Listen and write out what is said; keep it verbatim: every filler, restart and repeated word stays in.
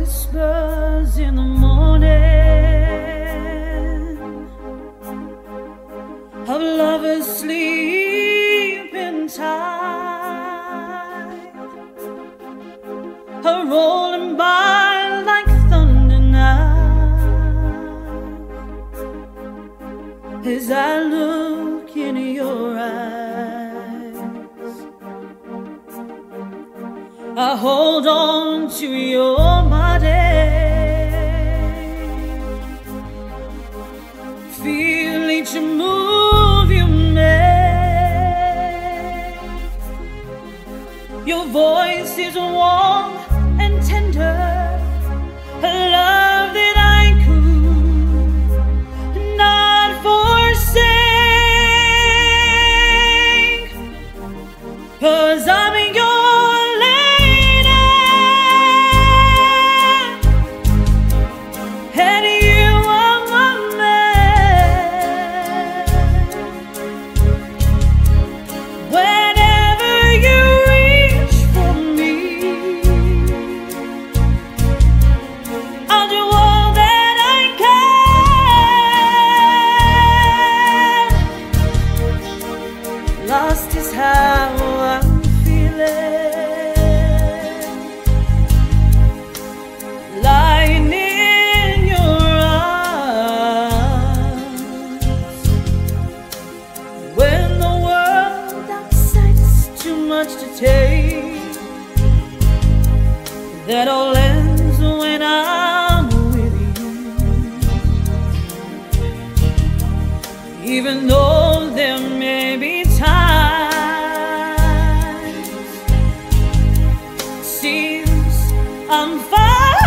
whispers in the morning of lovers sleeping tight, are rolling by like thunder now as I look in your eyes. I hold on to your body, feel each move you make. Your voice is warm and tender, a love that I could not forsake, 'cause I'm your lost is how I'm feeling, lying in your arms, when the world outside is too much to take. That all ends when I'm with you, even though there may be times seems I'm far